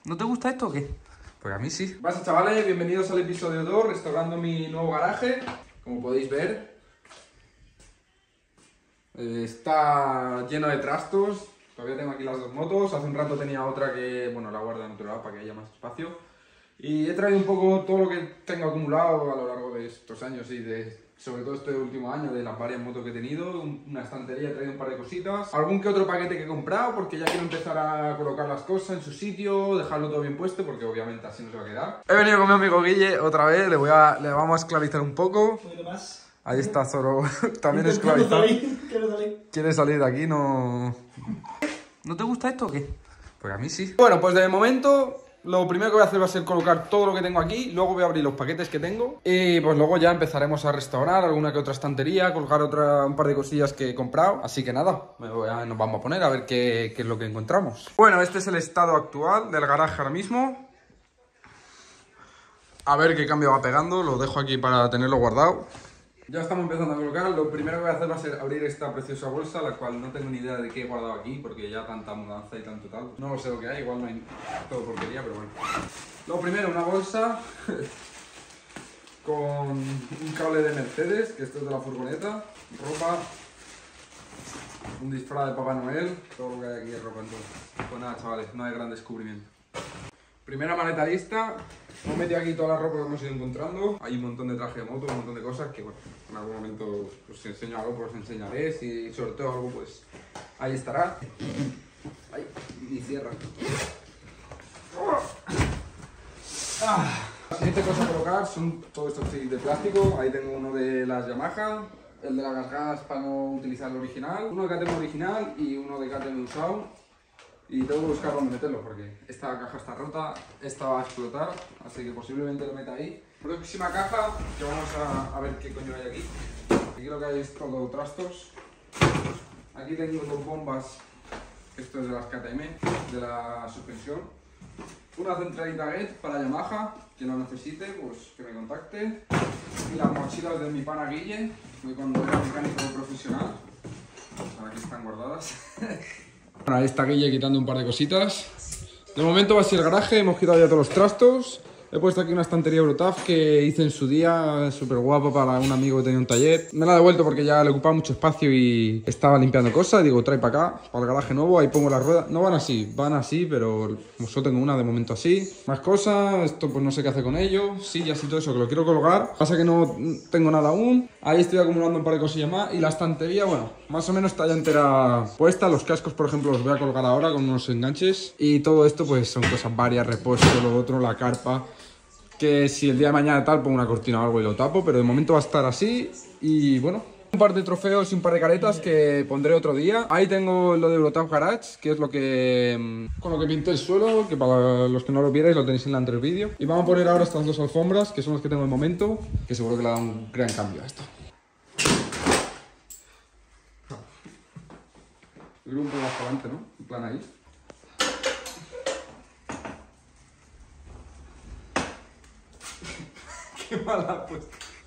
¿No te gusta esto o qué? Pues a mí sí. ¿Qué pasa, chavales? Bienvenidos al episodio 2, restaurando mi nuevo garaje. Como podéis ver, está lleno de trastos. Todavía tengo aquí las dos motos. Hace un rato tenía otra que, bueno, la guardo en otro lado para que haya más espacio. Y he traído un poco todo lo que tengo acumulado a lo largo de estos años y sobre todo este último año, de las varias motos que he tenido. Una estantería, he traído un par de cositas, algún que otro paquete que he comprado, porque ya quiero empezar a colocar las cosas en su sitio, dejarlo todo bien puesto, porque obviamente así no se va a quedar. He venido con mi amigo Guille otra vez, le vamos a esclavizar un poco. Un poquito más. Ahí está Zoro, también esclavizado. Quiero salir. ¿Quiere salir de aquí? No ¿No te gusta esto o qué? Pues a mí sí. Bueno, pues de momento lo primero que voy a hacer va a ser colocar todo lo que tengo aquí. Luego voy a abrir los paquetes que tengo. Y pues luego ya empezaremos a restaurar alguna que otra estantería, colgar un par de cosillas que he comprado. Así que nada, nos vamos a poner a ver qué es lo que encontramos. Bueno, este es el estado actual del garaje ahora mismo. A ver qué cambio va pegando. Lo dejo aquí para tenerlo guardado. Ya estamos empezando a colocar. Lo primero que voy a hacer va a ser abrir esta preciosa bolsa, la cual no tengo ni idea de qué he guardado aquí, porque ya tanta mudanza y tanto tal. No lo sé lo que hay, igual no hay todo porquería, pero bueno. Lo primero, una bolsa con un cable de Mercedes, que esto es de la furgoneta, ropa, un disfraz de Papá Noel, todo lo que hay aquí es ropa entonces. Pues nada, chavales, no hay gran descubrimiento. Primera maleta lista. Hemos metido aquí toda la ropa que hemos ido encontrando. Hay un montón de traje de moto, un montón de cosas que, bueno, en algún momento os enseño algo, pues os enseñaré. Si sorteo algo, pues ahí estará. Ay, y cierra. La siguiente cosa a colocar son todos estos tickets de plástico. Ahí tengo uno de las Yamaha, el de las gargadas para no utilizar el original, uno de KTM original y uno de KTM usado. Y tengo que buscar dónde meterlo porque esta caja está rota, esta va a explotar, así que posiblemente lo meta ahí. Próxima caja, que vamos a ver qué coño hay aquí. Aquí lo que hay es todo trastos. Aquí tengo dos bombas, esto es de las KTM, de la suspensión. Una centralita GET para Yamaha, que lo necesite, pues que me contacte. Y las mochilas de mi pana Guille, que cuando era mecánico profesional, pues aquí están guardadas. Bueno, ahí está Guille quitando un par de cositas. De momento va a ser el garaje, hemos quitado ya todos los trastos. He puesto aquí una estantería Eurotaf que hice en su día, súper guapo para un amigo que tenía un taller. Me la he devuelto porque ya le ocupaba mucho espacio y estaba limpiando cosas. Digo, trae para acá, para el garaje nuevo, ahí pongo las ruedas. No van así, pero solo tengo una de momento así. Más cosas, esto pues no sé qué hacer con ello. Sillas y todo eso que lo quiero colocar. Pasa que no tengo nada aún. Ahí estoy acumulando un par de cosillas más. Y la estantería, bueno, más o menos está ya entera puesta. Los cascos, por ejemplo, los voy a colgar ahora con unos enganches. Y todo esto pues son cosas varias, repuesto, lo otro, la carpa. Que si el día de mañana tal pongo una cortina o algo y lo tapo, pero de momento va a estar así. Y bueno, un par de trofeos y un par de caretas que pondré otro día. Ahí tengo lo de Eurotaf Garage, que es lo que con lo que pinté el suelo, que para los que no lo vierais lo tenéis en el anterior vídeo. Y vamos a poner ahora estas dos alfombras, que son las que tengo de momento, que seguro que le dan un gran cambio a esto. Yo creo un poco más para adelante, ¿no? En plan ahí. Qué mala pues.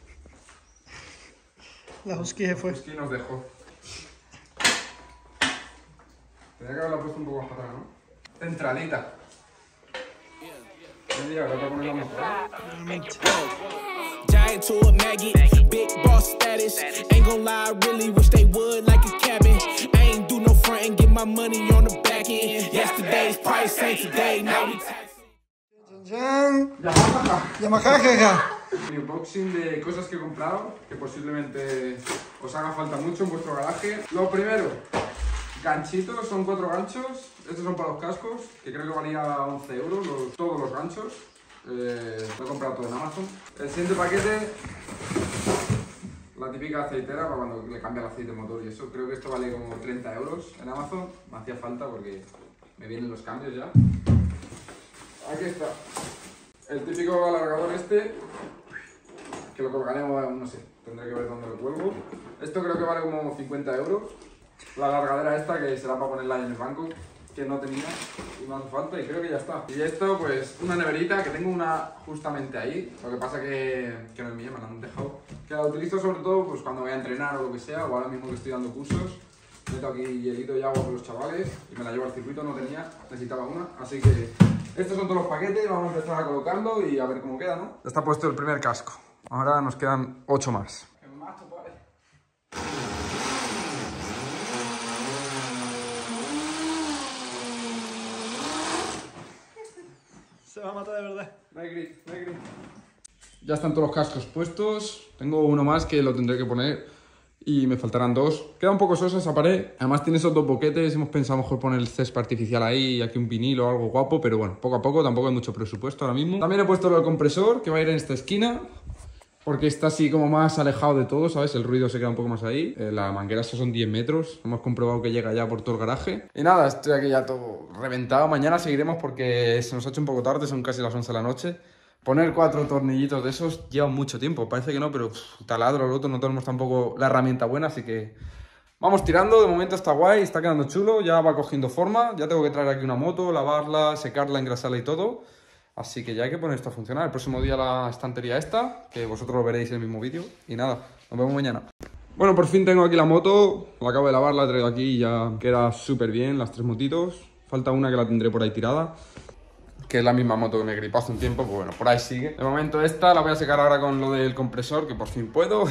La husky se fue. La husky nos dejó. Tenía que haberla puesto un poco más para atrás, ¿no? Centralita. Media hora para ponerla más para Giant to a maggot, big boss status. Ain't gon' lie, I really wish they would like a cabin. I ain't do no front and get my money on the back end. Yesterday's price ain't today, now we Yamaha, jaja. Mi unboxing de cosas que he comprado, que posiblemente os haga falta mucho en vuestro garaje. Lo primero, ganchitos, son 4 ganchos. Estos son para los cascos, que creo que valía 11 euros todos los ganchos. Lo he comprado todo en Amazon. El siguiente paquete, la típica aceitera para cuando le cambia el aceite motor y eso. Creo que esto vale como 30 euros en Amazon. Me hacía falta porque me vienen los cambios ya. Aquí está. El típico alargador este, que lo colgaremos, no sé, tendré que ver dónde lo cuelgo. Esto creo que vale como 50 euros. La alargadera esta, que será para ponerla en el banco, que no tenía y me hace falta y creo que ya está. Y esto, pues, una neverita, que tengo una justamente ahí. Lo que pasa que no es mía, me la han dejado. Que la utilizo sobre todo pues cuando voy a entrenar o lo que sea, o ahora mismo que estoy dando cursos. Meto aquí hielito y agua con los chavales y me la llevo al circuito, no tenía, necesitaba una, así que Estos son todos los paquetes, vamos a empezar a colocarlo y a ver cómo queda, ¿no? Ya está puesto el primer casco. Ahora nos quedan 8 más. Se va a matar de verdad. No hay grip, no hay grip. Ya están todos los cascos puestos. Tengo uno más que lo tendré que poner y me faltarán 2. Queda un poco sosa esa pared. Además tiene esos 2 boquetes. Hemos pensado mejor poner el césped artificial ahí y aquí un vinilo o algo guapo. Pero bueno, poco a poco, tampoco hay mucho presupuesto ahora mismo. También he puesto el compresor que va a ir en esta esquina, porque está así como más alejado de todo, ¿sabes? El ruido se queda un poco más ahí. La manguera estos son 10 metros. Hemos comprobado que llega ya por todo el garaje. Y nada, estoy aquí ya todo reventado. Mañana seguiremos porque se nos ha hecho un poco tarde, son casi las 11 de la noche. Poner 4 tornillitos de esos lleva mucho tiempo. Parece que no, pero taladro, roto, no tenemos tampoco la herramienta buena, así que vamos tirando. De momento está guay, está quedando chulo, ya va cogiendo forma. Ya tengo que traer aquí una moto, lavarla, secarla, engrasarla y todo. Así que ya hay que poner esto a funcionar. El próximo día la estantería esta, que vosotros lo veréis en el mismo vídeo. Y nada, nos vemos mañana. Bueno, por fin tengo aquí la moto. La acabo de lavar, la he traído aquí y ya queda súper bien, las 3 motitos. Falta una que la tendré por ahí tirada, que es la misma moto que me gripó hace un tiempo, pues bueno, por ahí sigue. De momento esta la voy a secar ahora con lo del compresor, que por fin puedo.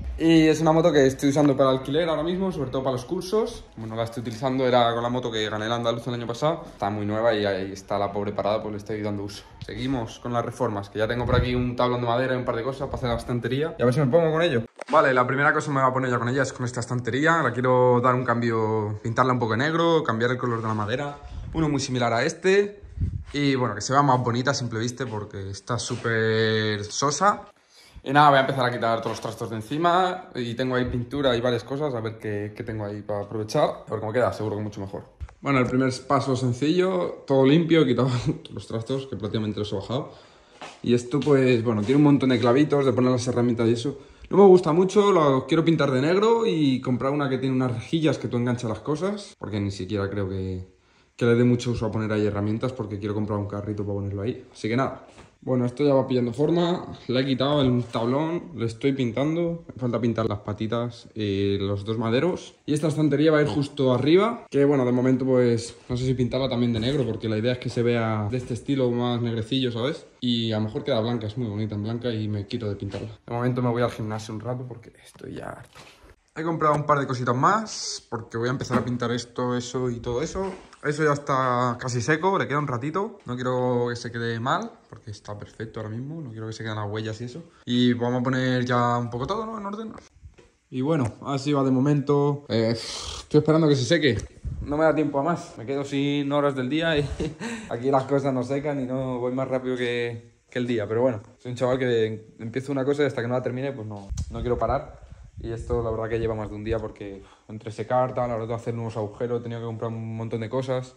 Y es una moto que estoy usando para alquiler ahora mismo, sobre todo para los cursos. Bueno, la estoy utilizando, era con la moto que gané el andaluz el año pasado. Está muy nueva y ahí está la pobre parada, pues le estoy dando uso. Seguimos con las reformas, que ya tengo por aquí un tablón de madera y un par de cosas para hacer la estantería. Y a ver si me pongo con ello. Vale, la primera cosa que me voy a poner ya con ella es con esta estantería. La quiero dar un cambio, pintarla un poco de negro, cambiar el color de la madera. Uno muy similar a este. Y bueno, que se vea más bonita a simple vista porque está súper sosa. Y nada, voy a empezar a quitar todos los trastos de encima. Y tengo ahí pintura y varias cosas, a ver qué tengo ahí para aprovechar. A ver cómo queda, seguro que mucho mejor. Bueno, el primer paso sencillo, todo limpio, he quitado los trastos, que prácticamente los he bajado. Y esto pues, bueno, tiene un montón de clavitos, de poner las herramientas y eso. No me gusta mucho, lo quiero pintar de negro y comprar una que tiene unas rejillas que tú enganchas las cosas. Porque ni siquiera creo que le dé mucho uso a poner ahí herramientas, porque quiero comprar un carrito para ponerlo ahí. Así que nada. Bueno, esto ya va pillando forma, le he quitado el tablón, le estoy pintando, me falta pintar las patitas y los 2 maderos. Y esta estantería va a ir justo arriba, que bueno, de momento pues no sé si pintarla también de negro, porque la idea es que se vea de este estilo más negrecillo, ¿sabes? Y a lo mejor queda blanca, es muy bonita en blanca y me quito de pintarla. De momento me voy al gimnasio un rato porque estoy ya harto. He comprado un par de cositas más, porque voy a empezar a pintar esto, eso y todo eso. Eso ya está casi seco, le queda un ratito. No quiero que se quede mal, porque está perfecto ahora mismo. No quiero que se queden las huellas y eso. Y vamos a poner ya un poco todo, ¿no? En orden. Y bueno, así va de momento. Estoy esperando que se seque. No me da tiempo a más. Me quedo sin horas del día y aquí las cosas no secan y no voy más rápido que el día. Pero bueno, soy un chaval que empiezo una cosa y hasta que no la termine, pues no quiero parar. Y esto la verdad que lleva más de un día porque entre secar, tal, ahora tengo que hacer nuevos agujeros, he tenido que comprar un montón de cosas.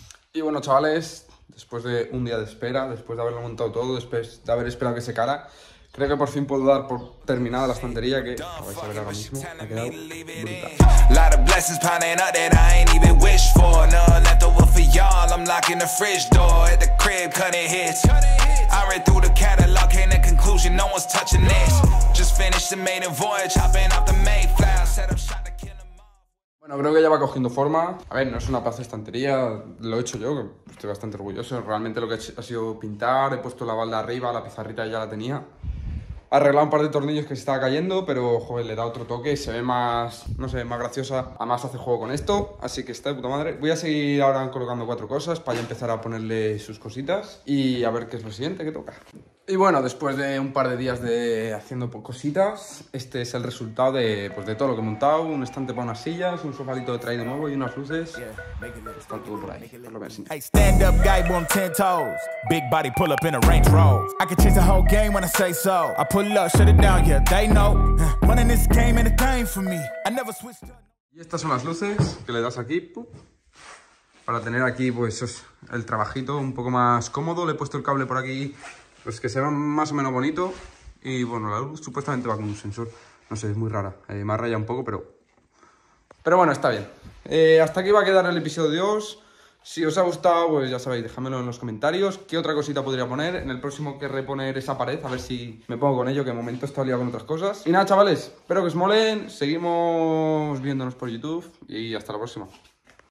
Y bueno, chavales, después de un día de espera, después de haberlo montado todo, después de haber esperado que secara, creo que por fin puedo dar por terminada la estantería, que lo vais a ver ahora mismo, ha quedado Bueno, creo que ya va cogiendo forma. A ver, no es una plaza de estantería, lo he hecho yo, que estoy bastante orgulloso. Realmente lo que he hecho ha sido pintar, he puesto la balda arriba, la pizarrita ya la tenía. He arreglado un par de tornillos que se estaba cayendo, pero joder, le da otro toque, se ve más, no sé, más graciosa. Además hace juego con esto, así que está de puta madre. Voy a seguir ahora colocando 4 cosas para ya empezar a ponerle sus cositas y a ver qué es lo siguiente que toca. Y bueno, después de un par de días de haciendo cositas, este es el resultado de todo lo que he montado. Un estante para unas sillas, un sofalito de traído nuevo y unas luces. Está todo por ahí, por lo menos. Hey, stand up guy, boom, 10 toes. Big body pull up in a Range Rover. I can change the whole game when I say so. I pull up, shut it down, yeah, they know. Running this game ain't a thing for me. I never switched up. Y estas son las luces que le das aquí, para tener aquí pues el trabajito un poco más cómodo. Le he puesto el cable por aquí, pues que se vea más o menos bonito. Y bueno, la luz supuestamente va con un sensor. No sé, es muy rara. Me ha rayado un poco, pero bueno, está bien. Hasta aquí va a quedar el episodio de hoy. Si os ha gustado, pues ya sabéis, dejadmelo en los comentarios. ¿Qué otra cosita podría poner? En el próximo querré poner esa pared, a ver si me pongo con ello, que de momento estoy liado con otras cosas. Y nada, chavales, espero que os molen. Seguimos viéndonos por YouTube y hasta la próxima.